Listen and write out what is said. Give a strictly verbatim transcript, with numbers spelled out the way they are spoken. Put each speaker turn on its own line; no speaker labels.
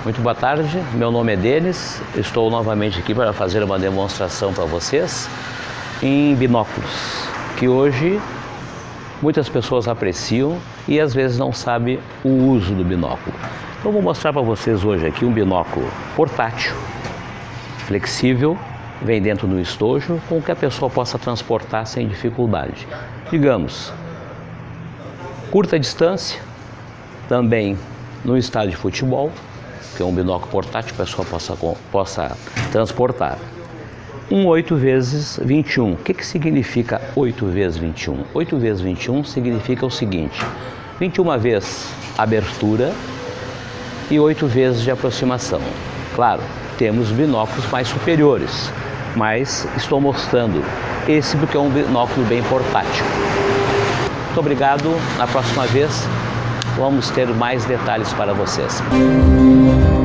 Muito boa tarde, meu nome é Denis, estou novamente aqui para fazer uma demonstração para vocês em binóculos, que hoje muitas pessoas apreciam e às vezes não sabem o uso do binóculo. Então vou mostrar para vocês hoje aqui um binóculo portátil, flexível, vem dentro do estojo, com que a pessoa possa transportar sem dificuldade. Digamos, curta distância, também no estádio de futebol, que é um binóculo portátil, a pessoa possa, possa transportar. Um oito vezes vinte e um. O que, que significa oito vezes vinte e um? oito vezes vinte e um significa o seguinte: vinte e uma vezes abertura e oito vezes de aproximação. Claro, temos binóculos mais superiores, mas estou mostrando esse porque é um binóculo bem portátil. Muito obrigado. Na próxima vez vamos ter mais detalhes para vocês.